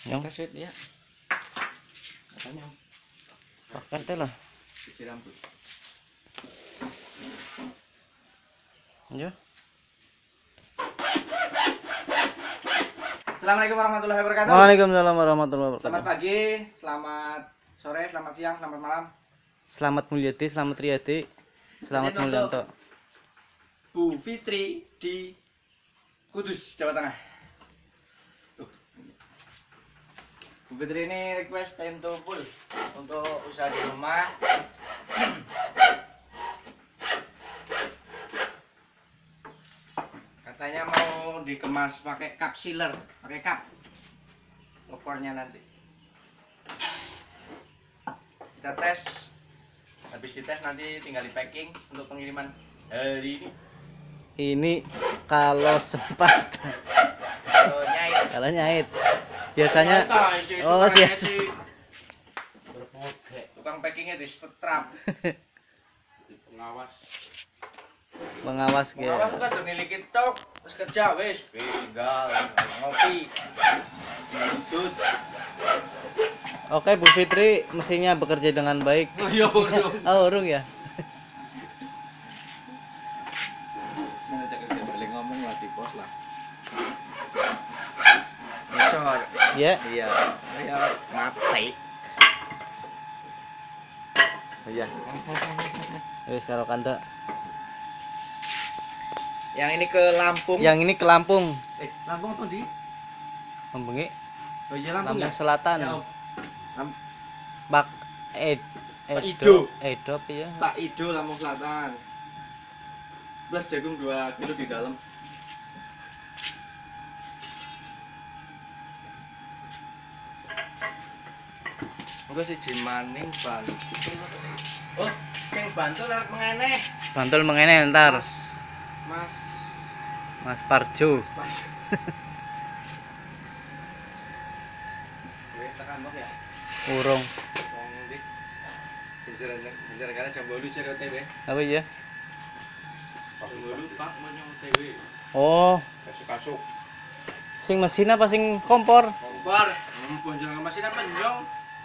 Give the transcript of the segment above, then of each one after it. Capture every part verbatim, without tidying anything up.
Yang Kasih ya. Katanya pakai teh lah. cuci rambut. Ya. Assalamualaikum warahmatullahi wabarakatuh. Waalaikumsalam warahmatullahi Selamat wabarakatuh. pagi, selamat sore, selamat siang, selamat malam. Selamat Mulyati, selamat Riyadi, selamat Presiden Mulyanto. untuk Bu Fitri di Kudus, Jawa Tengah. Tuh. Bu Fitri ini request pengen full untuk usaha di rumah. Katanya mau dikemas pakai cup sealer, pakai cup opornya nanti. Kita tes, habis dites nanti tinggal di packing untuk pengiriman hari ini. Ini kalau sempat, Kalau nyait, kalau nyait. Biasanya Nah, isi- isi oh tukangnya sih. si- tukang packingnya di strap. Pengawas Pengawas Pengawas ya. kan udah niliki tok, terus kerja wis, tinggal ngopi. Ngudut. Oke Bu Fitri, mesinnya bekerja dengan baik. Oh iya, urung. Oh urung ya. Manajer kerja balik ngomong lah di pos lah. Bocor. Ya. Iya, ya mati. Iya. Wis kalau kanda. Yang ini ke Lampung. Yang ini ke Lampung. Eh, Lampung apa di? Membengi Oh iya Lampung. Lampung Ya? Selatan. Ya, Lam Bak Ed Pak Edo. Edo apa ya? Pak Ido Lampung Selatan. Plus jagung dua kilo di dalam. Enggak sih Jimaning Bantul. Oh, sing Bantul arep mengeneh. Bantul mengenai ntar. Mas. Mas. Mas Parjo. Mas. Weh, tekan mbok ya. Urung. Wong ndi? Jenjaran jenjaran kana jam bolu cari O T W. Apa ya? Jam bolu Pak menyang O T W. Oh, kasuk-kasuk sing mesin apa sing kompor? Kompor. Hmm, bonjol mesin apa nyong?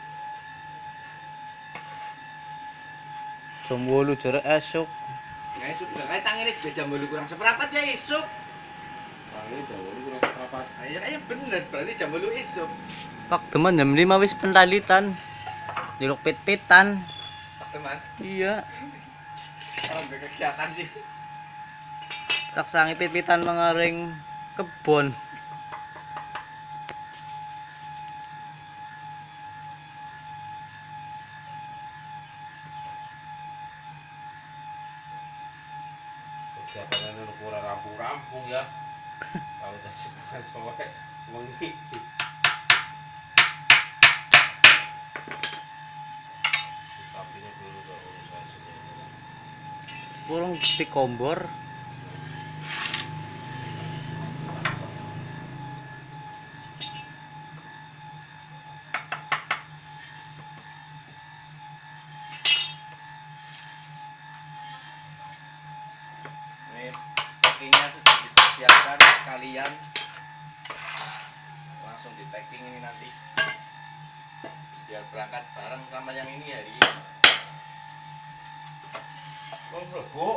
Jam wolu jare esuk. Ya isuk gak tangine jam bolu kurang seperempat ya isuk. wangi dawuh kurang rapat Ayo ayo bener berarti jam bolu isuk. Pak teman jam lima wis pentalitan. Diluk pit-pitan. Teman, Iya. orang berkegiatan sih. Tak sangi pit-pitan mengaring kebon. kegiatan ini kurang rampung-rampung ya kalau dari sampai wengi tapi ini dulu ke urusan sini Kurang di kombor. Nih, packingnya sudah dipersiapkan sekalian. Langsung di packing ini nanti. Biar berangkat bareng sama yang ini hari ini. oh mlebu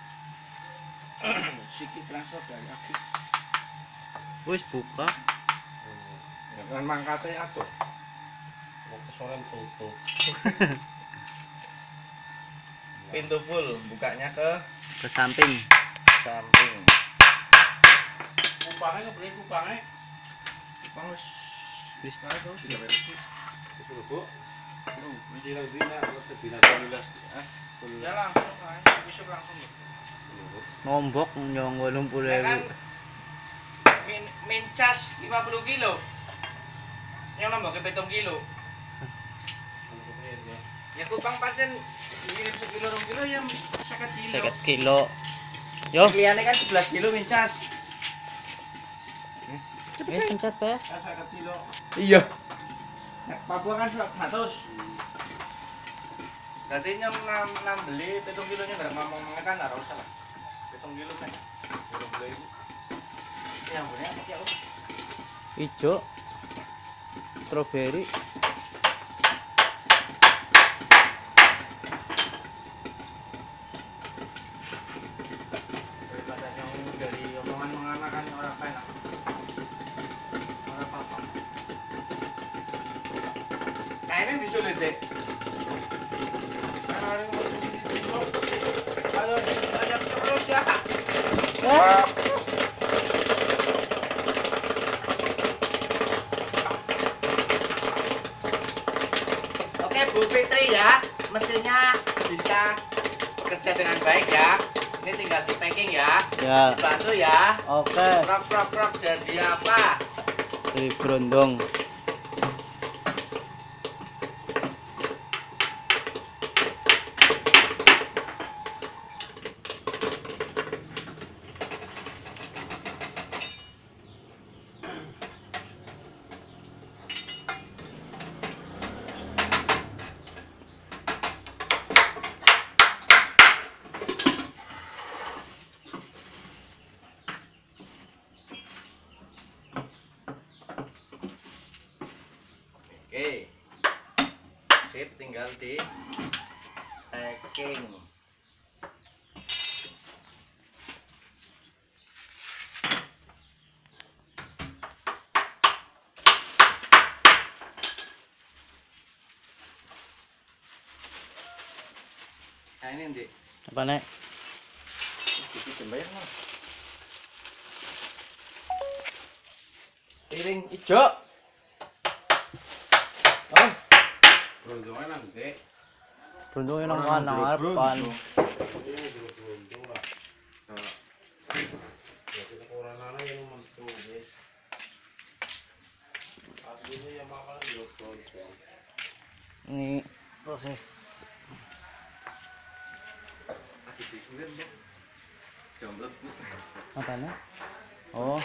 Siki transfer dari aku. Wis buka. Dengan mangkatnya atuh. mau kesoran tutup Pintu full, bukanya ke Ke samping. samping. kupangnya nggak boleh kupangnya Pangus. Wis Nah, itu tidak beres sih. itu mlebu Tuh, bilang dina kalau dina tulis ah ya langsung kan, besok langsung. Nombok nyong wolung puluh Ya kan, ewu. min, min cas lima puluh kilo. Yang nambah ke petong kilo. Ya kupang pancen ngirim sekilo rong kilo yang seket kilo. Seket kilo. Yo. Liane kan sebelas kilo min cas. Eh pencet ya. Ya seket kilo. Iya. Nek Papua kan seratus. Berarti nyam nam, nam beli petong kilonya nggak ngomong kan harus usah lah. Petong kilo kan. Belum beli ibu. Ya ampun ya, pakai apa? Ijo. strawberry. Daripada yang dari omongan menganakan orang enak. Orang apa-apa. Kayaknya disulit deh. Kan orang mau kalau banyak terus ya. Oke Bu Fitri ya, mesinnya bisa bekerja dengan baik ya. Ini tinggal di packing ya. Ya. Dibantu ya. Oke. Prok prok prok jadi apa? Dari berondong. Oke. Sip, tinggal di packing. Nah ini nanti Apa nek? kita bayar mah. Piring hijau. Oh, Berondongnya nanti. Berondongnya nang kanan depan. Ini berondong lah. Nah, ya kita kurang nana yang mantu. Artinya yang makan di berondong. Ini proses kasih dikulit dong. Jomblo. apa nek? Oh.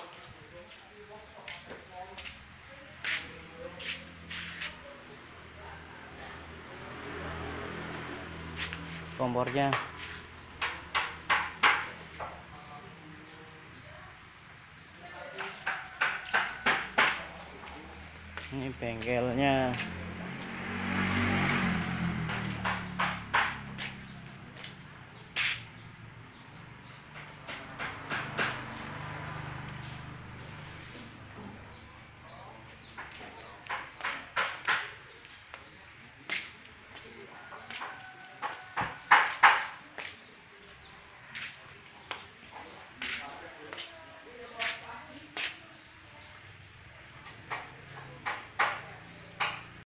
Kompornya. Ini bengkelnya.